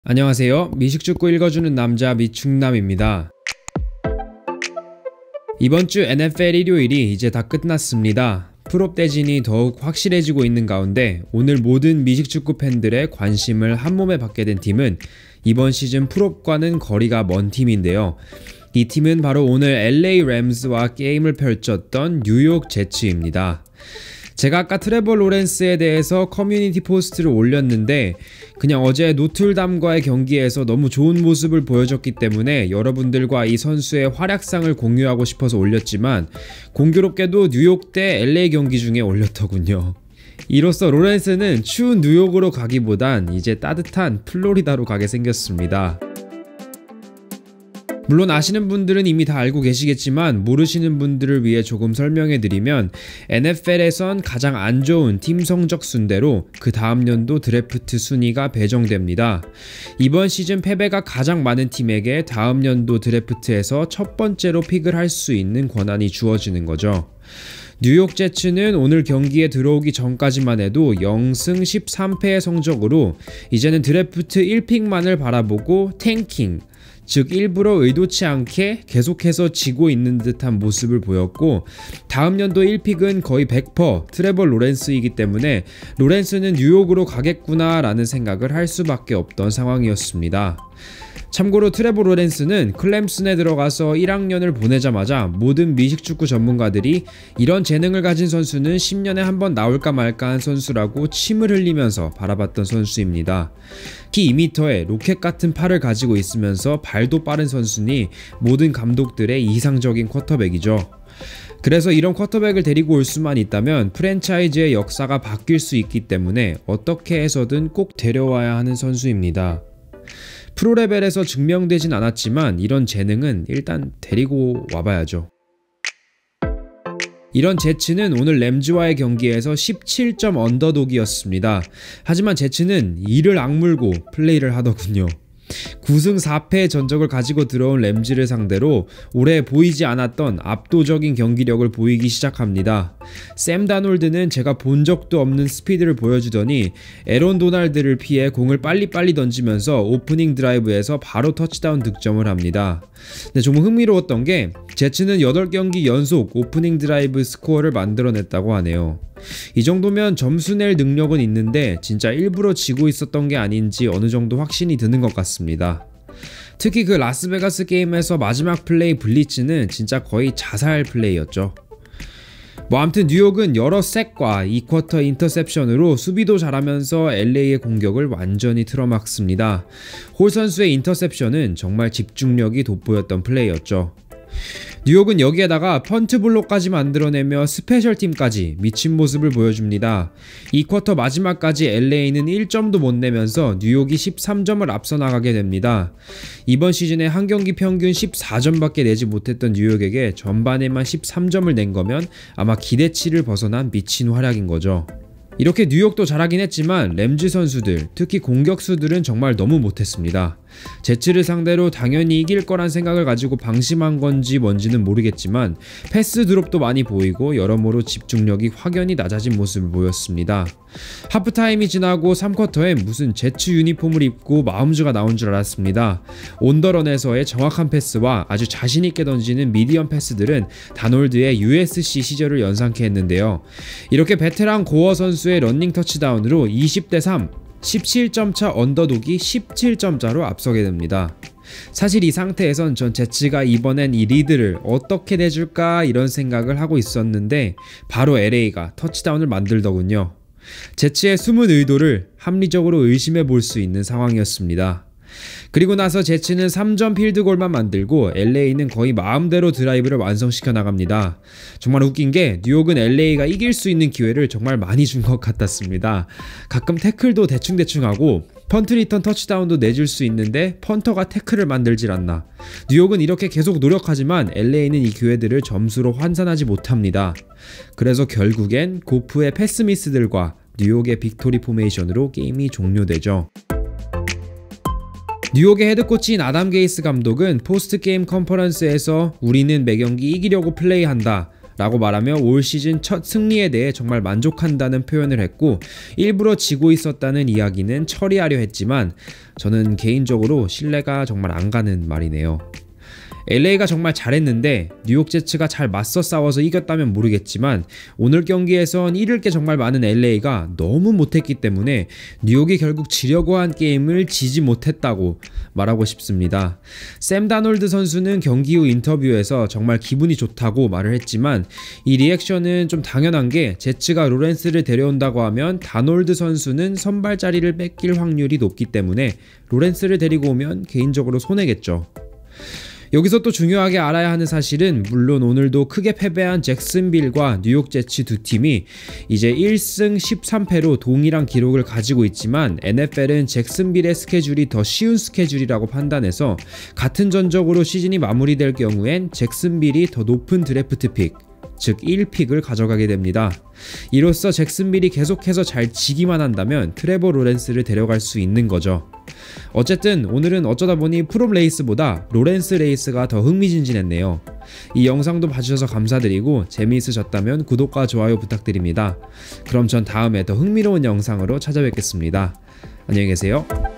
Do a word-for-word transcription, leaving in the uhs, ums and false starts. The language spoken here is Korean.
안녕하세요. 미식축구 읽어주는 남자 미충남입니다. 이번주 엔에프엘 일요일이 이제 다 끝났습니다. 풀업 대진이 더욱 확실해지고 있는 가운데 오늘 모든 미식축구 팬들의 관심을 한몸에 받게 된 팀은 이번 시즌 풀업과는 거리가 먼 팀인데요. 이 팀은 바로 오늘 엘에이 램스와 게임을 펼쳤던 뉴욕 제츠입니다. 제가 아까 트레버 로렌스에 대해서 커뮤니티 포스트를 올렸는데 그냥 어제 노틀담과의 경기에서 너무 좋은 모습을 보여줬기 때문에 여러분들과 이 선수의 활약상을 공유하고 싶어서 올렸지만 공교롭게도 뉴욕 대 엘에이 경기 중에 올렸더군요. 이로써 로렌스는 추운 뉴욕으로 가기보단 이제 따뜻한 플로리다로 가게 생겼습니다. 물론 아시는 분들은 이미 다 알고 계시겠지만 모르시는 분들을 위해 조금 설명해드리면 엔에프엘에선 가장 안 좋은 팀 성적 순대로 그 다음 연도 드래프트 순위가 배정됩니다. 이번 시즌 패배가 가장 많은 팀에게 다음 연도 드래프트에서 첫 번째로 픽을 할 수 있는 권한이 주어지는 거죠. 뉴욕 제츠는 오늘 경기에 들어오기 전까지만 해도 영승 십삼 패의 성적으로 이제는 드래프트 일 픽만을 바라보고 탱킹, 즉 일부러 의도치 않게 계속해서 지고 있는 듯한 모습을 보였고 다음 연도 일 픽은 거의 백 퍼센트 트레버 로렌스이기 때문에 로렌스는 뉴욕으로 가겠구나 라는 생각을 할 수밖에 없던 상황이었습니다. 참고로 트레버 로렌스는 클램슨에 들어가서 일 학년을 보내자마자 모든 미식축구 전문가들이 이런 재능을 가진 선수는 십 년에 한 번 나올까 말까 한 선수라고 침을 흘리면서 바라봤던 선수입니다. 키 이 미터에 로켓 같은 팔을 가지고 있으면서 발도 빠른 선수니 모든 감독들의 이상적인 쿼터백이죠. 그래서 이런 쿼터백을 데리고 올 수만 있다면 프랜차이즈의 역사가 바뀔 수 있기 때문에 어떻게 해서든 꼭 데려와야 하는 선수입니다. 프로레벨에서 증명되진 않았지만 이런 재능은 일단 데리고 와봐야죠. 이런 제츠는 오늘 램즈와의 경기에서 십칠 점 언더독이었습니다. 하지만 제츠는 이를 악물고 플레이를 하더군요. 구 승 사 패의 전적을 가지고 들어온 램즈를 상대로 올해 보이지 않았던 압도적인 경기력을 보이기 시작합니다. 샘 다놀드는 제가 본 적도 없는 스피드를 보여주더니 에런 도날드를 피해 공을 빨리빨리 던지면서 오프닝 드라이브에서 바로 터치다운 득점을 합니다. 근데 좀 흥미로웠던 게 제츠는 여덟 경기 연속 오프닝 드라이브 스코어를 만들어냈다고 하네요. 이 정도면 점수 낼 능력은 있는데 진짜 일부러 지고 있었던 게 아닌지 어느 정도 확신이 드는 것 같습니다. 특히 그 라스베가스 게임에서 마지막 플레이 블리츠는 진짜 거의 자살 플레이였죠. 뭐 아무튼 뉴욕은 여러 색과 이 쿼터 인터셉션으로 수비도 잘하면서 엘에이의 공격을 완전히 틀어막습니다. 홀 선수의 인터셉션은 정말 집중력이 돋보였던 플레이였죠. 뉴욕은 여기에다가 펀트 블록까지 만들어내며 스페셜팀까지 미친 모습을 보여줍니다. 이 쿼터 마지막까지 엘에이는 일 점도 못 내면서 뉴욕이 십삼 점을 앞서 나가게 됩니다. 이번 시즌에 한 경기 평균 십사 점밖에 내지 못했던 뉴욕에게 전반에만 십삼 점을 낸 거면 아마 기대치를 벗어난 미친 활약인 거죠. 이렇게 뉴욕도 잘하긴 했지만 램즈 선수들, 특히 공격수들은 정말 너무 못했습니다. 제츠를 상대로 당연히 이길 거란 생각을 가지고 방심한 건지 뭔지는 모르겠지만 패스 드롭도 많이 보이고 여러모로 집중력이 확연히 낮아진 모습을 보였습니다. 하프타임이 지나고 삼 쿼터에 무슨 제츠 유니폼을 입고 마음주가 나온 줄 알았습니다. 온더런에서의 정확한 패스와 아주 자신있게 던지는 미디엄 패스들은 다놀드의 유에스씨 시절을 연상케 했는데요. 이렇게 베테랑 고어 선수의 런닝 터치다운으로 이십 대 삼, 십칠 점 차 언더독이 십칠 점 차로 앞서게 됩니다. 사실 이 상태에선 전 제츠가 이번엔 이 리드를 어떻게 내줄까 이런 생각을 하고 있었는데 바로 엘에이가 터치다운을 만들더군요. 제츠의 숨은 의도를 합리적으로 의심해 볼 수 있는 상황이었습니다. 그리고 나서 제츠는 삼 점 필드골만 만들고 엘에이는 거의 마음대로 드라이브를 완성시켜 나갑니다. 정말 웃긴 게 뉴욕은 엘에이가 이길 수 있는 기회를 정말 많이 준 것 같았습니다. 가끔 태클도 대충대충 하고 펀트 리턴 터치다운도 내줄 수 있는데 펀터가 태클을 만들질 않나. 뉴욕은 이렇게 계속 노력하지만 엘에이는 이 기회들을 점수로 환산하지 못합니다. 그래서 결국엔 고프의 패스 미스들과 뉴욕의 빅토리 포메이션으로 게임이 종료되죠. 뉴욕의 헤드코치인 아담 게이스 감독은 포스트게임 컨퍼런스에서 우리는 매 경기 이기려고 플레이한다 라고 말하며 올 시즌 첫 승리에 대해 정말 만족한다는 표현을 했고, 일부러 지고 있었다는 이야기는 처리하려 했지만 저는 개인적으로 신뢰가 정말 안 가는 말이네요. 엘에이가 정말 잘했는데 뉴욕 제츠가 잘 맞서 싸워서 이겼다면 모르겠지만 오늘 경기에선 잃을 게 정말 많은 엘에이가 너무 못했기 때문에 뉴욕이 결국 지려고 한 게임을 지지 못했다고 말하고 싶습니다. 샘 다놀드 선수는 경기 후 인터뷰에서 정말 기분이 좋다고 말을 했지만 이 리액션은 좀 당연한 게 제츠가 로렌스를 데려온다고 하면 다놀드 선수는 선발 자리를 뺏길 확률이 높기 때문에 로렌스를 데리고 오면 개인적으로 손해겠죠. 여기서 또 중요하게 알아야 하는 사실은 물론 오늘도 크게 패배한 잭슨빌과 뉴욕 제츠 두 팀이 이제 일 승 십삼 패로 동일한 기록을 가지고 있지만 엔에프엘은 잭슨빌의 스케줄이 더 쉬운 스케줄이라고 판단해서 같은 전적으로 시즌이 마무리될 경우엔 잭슨빌이 더 높은 드래프트 픽, 즉 일 픽을 가져가게 됩니다. 이로써 잭슨빌이 계속해서 잘 지기만 한다면 트레버 로렌스를 데려갈 수 있는 거죠. 어쨌든 오늘은 어쩌다 보니 프롬 레이스보다 로렌스 레이스가 더 흥미진진했네요. 이 영상도 봐주셔서 감사드리고 재미있으셨다면 구독과 좋아요 부탁드립니다. 그럼 전 다음에 더 흥미로운 영상으로 찾아뵙겠습니다. 안녕히 계세요.